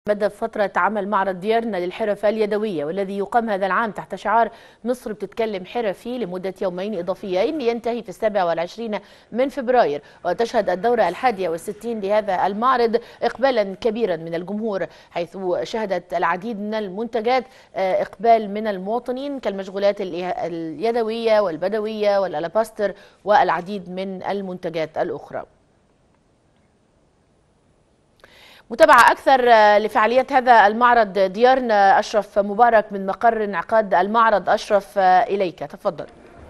بدأ فترة عمل معرض ديارنا للحرف اليدوية، والذي يقام هذا العام تحت شعار مصر بتتكلم حرفي لمدة يومين إضافيين ينتهي في 27 من فبراير. وتشهد الدورة 61 لهذا المعرض إقبالا كبيرا من الجمهور، حيث شهدت العديد من المنتجات إقبال من المواطنين كالمشغولات اليدوية والبدوية والألاباستر والعديد من المنتجات الأخرى. متابعة أكثر لفعاليات هذا المعرض ديارنا أشرف مبارك من مقر انعقاد المعرض. أشرف، إليك، تفضل.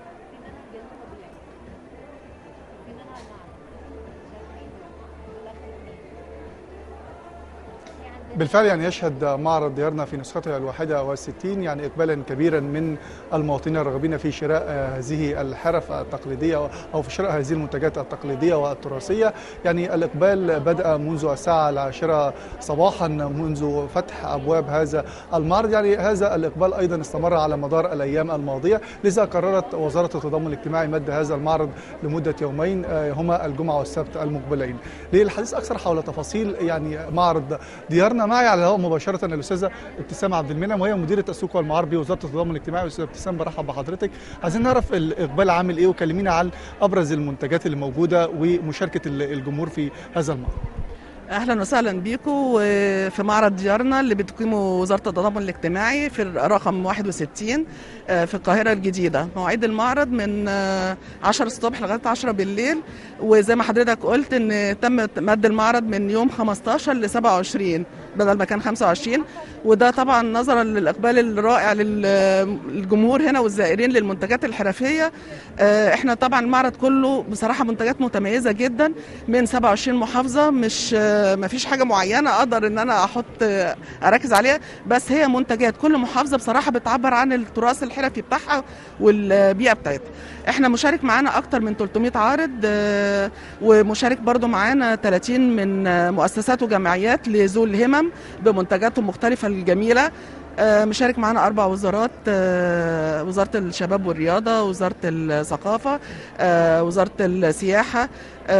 بالفعل يشهد معرض ديارنا في نسخته 61 إقبالا كبيرا من المواطنين الراغبين في شراء هذه الحرف التقليدية أو في شراء هذه المنتجات التقليدية والتراثية. الإقبال بدأ منذ الساعة 10 صباحا منذ فتح أبواب هذا المعرض. هذا الإقبال أيضا استمر على مدار الأيام الماضية، لذا قررت وزارة التضامن الاجتماعي مد هذا المعرض لمدة يومين هما الجمعة والسبت المقبلين. للحديث أكثر حول تفاصيل معرض ديارنا معي على الهواء مباشرة الأستاذة ابتسام عبد المنعم، وهي مديرة السوق والمعارض بوزارة التضامن الاجتماعي. أستاذة ابتسام، برحب بحضرتك. عايزين نعرف الإقبال عامل إيه، وكلمينا عن أبرز المنتجات اللي موجودة ومشاركة الجمهور في هذا المعرض. اهلا وسهلا بيكم في معرض ديارنا اللي بتقيمه وزاره التضامن الاجتماعي في رقم 61 في القاهره الجديده. مواعيد المعرض من 10 الصبح لغايه 10 بالليل، وزي ما حضرتك قلت ان تم مد المعرض من يوم 15 ل 27 بدل ما كان 25، وده طبعا نظرا للاقبال الرائع للجمهور هنا والزائرين للمنتجات الحرفيه. احنا طبعا المعرض كله بصراحه منتجات متميزه جدا من 27 محافظه، مش ما فيش حاجه معينه اقدر ان انا اركز عليها، بس هي منتجات كل محافظه بصراحه بتعبر عن التراث الحرفي بتاعها والبيئه بتاعتها. احنا مشارك معانا اكتر من 300 عارض، ومشارك برضو معانا 30 من مؤسسات وجمعيات لذوي الهمم بمنتجاتهم مختلفه الجميله. مشارك معانا 4 وزارات، وزارة الشباب والرياضة، وزارة الثقافة، وزارة السياحة،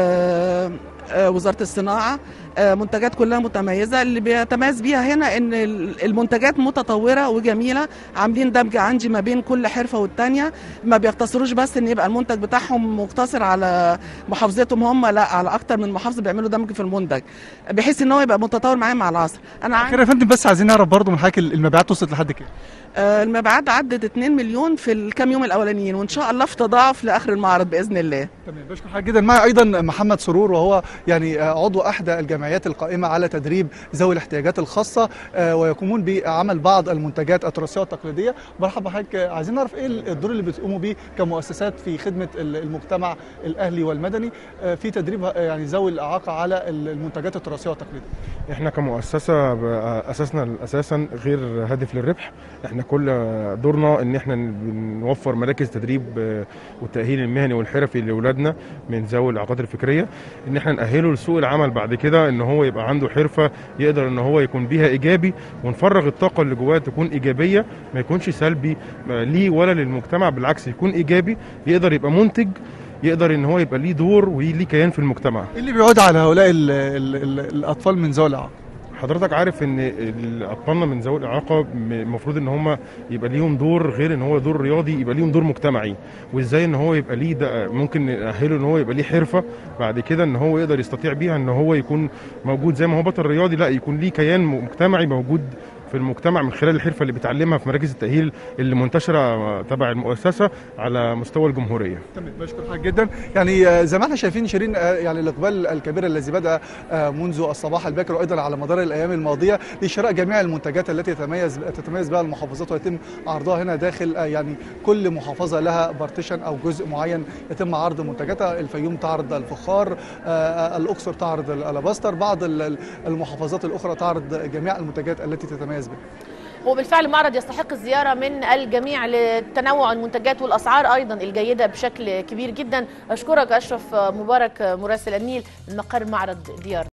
وزارة الصناعة. منتجات كلها متميزة. اللي بيتميز بيها هنا ان المنتجات متطورة وجميلة، عاملين دمج عندي ما بين كل حرفة والتانية، ما بيقتصروش بس ان يبقى المنتج بتاعهم مقتصر على محافظتهم هم، لا، على اكتر من محافظة بيعملوا دمج في المنتج بحيث ان هو يبقى متطور معايا مع العصر. انا يا فندم بس عايزين نعرف برضو من حضرتك المبيعات وصلت لحد كام؟ المبيعات عدت 2 مليون في الكام يوم الاولانيين، وان شاء الله في تضاعف لاخر المعرض باذن الله. تمام، بشكر حضرتك جدا. معي ايضا محمد سرور، وهو عضو احدى الجمعيات القائمه على تدريب ذوي الاحتياجات الخاصه ويقومون بعمل بعض المنتجات التراثيه والتقليديه. مرحبا بحضرتك. عايزين نعرف ايه الدور اللي بتقوموا بيه كمؤسسات في خدمه المجتمع الاهلي والمدني في تدريب ذوي الاعاقه على المنتجات التراثيه والتقليديه. احنا كمؤسسه اساسا غير هادف للربح. احنا كل دورنا ان احنا بنوفر مراكز تدريب والتاهيل المهني والحرفي لاولادنا من ذوي الاعاقات الفكريه، ان احنا ناهله لسوق العمل بعد كده، ان هو يبقى عنده حرفه يقدر ان هو يكون بيها ايجابي، ونفرغ الطاقه اللي جواه تكون ايجابيه، ما يكونش سلبي ليه ولا للمجتمع، بالعكس يكون ايجابي، يقدر يبقى منتج، يقدر ان هو يبقى ليه دور وليه كيان في المجتمع. ايه اللي بيعود على هؤلاء الاطفال من ذوي الاعاقه؟ حضرتك عارف ان اطفالنا من ذوي الاعاقه المفروض ان هم يبقى ليهم دور، غير ان هو دور رياضي، يبقى ليهم دور مجتمعي. وازاي ان هو يبقى ليه ده، ممكن نأهله ان هو يبقى ليه حرفه بعد كده ان هو يقدر يستطيع بيها ان هو يكون موجود زي ما هو بطل رياضي، لا، يكون ليه كيان مجتمعي موجود في المجتمع من خلال الحرفه اللي بيتعلمها في مراكز التاهيل اللي منتشره تبع المؤسسه على مستوى الجمهوريه. تمام، بشكر حضرتك جدا. زي ما احنا شايفين شيرين، الاقبال الكبير الذي بدا منذ الصباح الباكر وايضا على مدار الايام الماضيه لشراء جميع المنتجات التي تتميز بها المحافظات، ويتم عرضها هنا داخل كل محافظه لها بارتيشن او جزء معين يتم عرض منتجاتها. الفيوم تعرض الفخار، الاقصر تعرض الالاباستر، بعض المحافظات الاخرى تعرض جميع المنتجات التي تتميز. وبالفعل المعرض يستحق الزيارة من الجميع لتنوع المنتجات والأسعار أيضا الجيدة بشكل كبير جدا. أشكرك أشرف مبارك مراسل النيل من مقر معرض ديارنا.